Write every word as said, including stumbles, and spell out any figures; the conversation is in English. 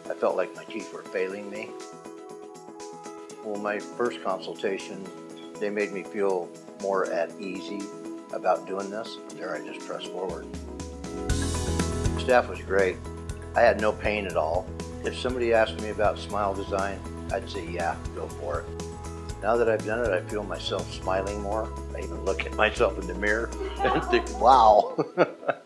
I felt like my teeth were failing me. Well, my first consultation, they made me feel more at ease about doing this. There, I just pressed forward. Staff was great. I had no pain at all. If somebody asked me about SmileDesign, I'd say, yeah, go for it. Now that I've done it, I feel myself smiling more. I even look at myself in the mirror and think, wow.